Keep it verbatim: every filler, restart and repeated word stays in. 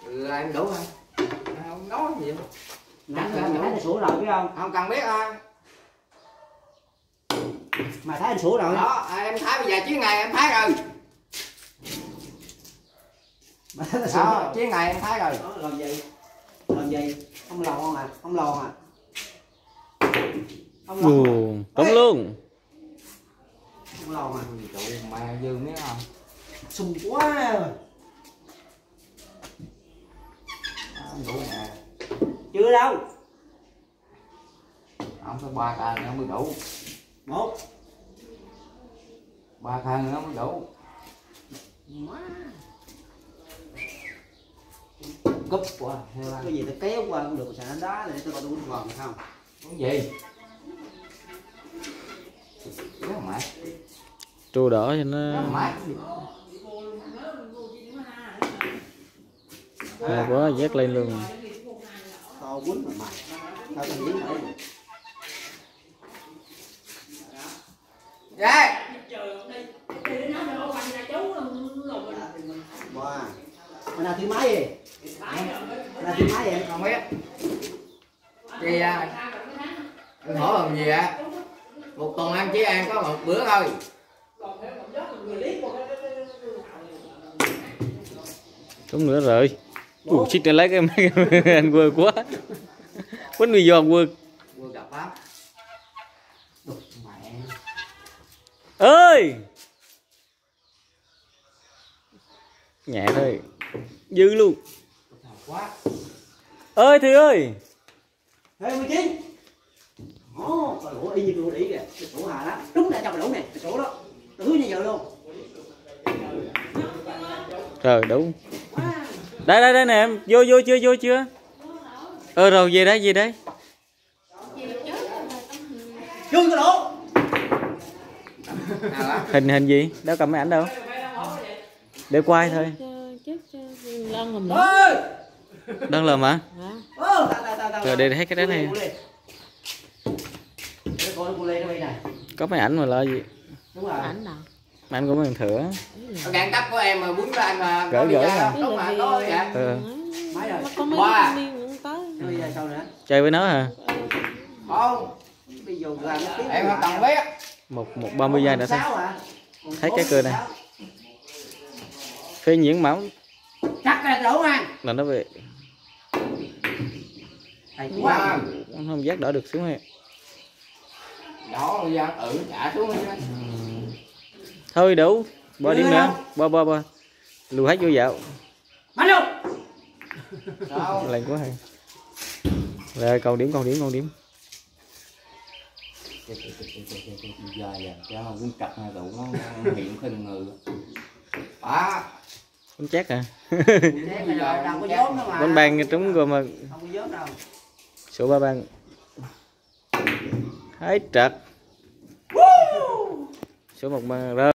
Ừ, em đủ hả? Không nói gì đâu. Mày thấy anh sủa rồi biết không? Không cần biết à. Mày thấy anh sủa rồi. Đó, em thấy bây giờ chuyến này em thấy rồi. Mày thấy anh sủa Đó, rồi. chuyến này em thấy rồi. Đó, làm gì? Làm gì? Không lòn không à? Không lòn à? Không lòn. Ồ, trống luôn. Không lòn à? Trời mà dư miếng không? Sùng quá. Không đủ nè. Chưa đâu. Không phải ba ca nữa mới đủ. Một. Ba ca nữa mới đủ. Cúp quá. Cái gì tao kéo qua cũng được, xài đá để tao coi tao quýnh vòng không? Cái gì? Cái mẹ. Trù đỏ cho Cái nó mẹ. à, quá dắt lên luôn. Tao quýnh mà mày. Tao tao giếng ở đây. Dạ. Wow. Mày nào thứ mấy vậy? Mày nào thứ mấy vậy? Không biết. Chị à, em hỏi làm gì ạ? Một tuần em chỉ ăn có một bữa thôi. Trống nữa rồi. Ủa xích lấy cái máy anh quơ quá. Quýnh bị giòn quơ. Vừa gặp pháp. Đục mẹ. Ơi. Nhẹ thôi. Dư luôn. Quá. Ơi Thư ơi. Ê mười chín. Ồ, coi lỗ y như lỗ đĩ kìa. Cái sổ hà đó. Đúng là trong cái lỗ này, cái sổ đó. Tao hứa như vậy luôn. Rồi đúng. Đây đây đây nè em, vô vô chưa vô chưa? Ờ rồi về đây về đây. Chưa cái lỗ. Hình hình gì? Đâu cầm máy ảnh đâu. Để quay thôi. Lon làm Ơi. Đang làm hả? Ơ, tao tao tao. Rồi để hết cái đó này. Để coi con Lê nó đây này. Có máy ảnh mà lo gì? Đúng rồi. ảnh nào? Máy ảnh của mình thửa. Gạn cấp của em mà bún của anh mà Gửi gửi hả? hả? Đúng mà có vậy. Ừ. Mấy rồi. Có mấy Wow. thanh niên cũng tới. Bây giờ sao nữa? Chơi với nó hả? Không. Bây giờ làm nó tiếp. Em không cần biết. Một một ba mươi giây đã thấy. hả? Thấy cái cơ này. Phê nhiễm máu Chắc là đủ anh. là nó về. Hay quá. Wow. Không giác đỡ được xuống này. Đó bây giờ ừ trả xuống đi. Thôi đủ. Bo điểm nữa. Bo bo bo. Lùi hết vô dạo. Bắn luôn. Sao? Lành quá hay. Rồi còn điểm còn điểm còn điểm. Dài giờ cho không cũng cặp hai tụ nó hiện khinh người. Đó. Cũng chắc hả? Chết rồi, đâu có vốn đâu mà. Bánh bàn trúng rồi mà. Không có vốn đâu. Số ba bàn. Hết trật. Số một bàn rơi.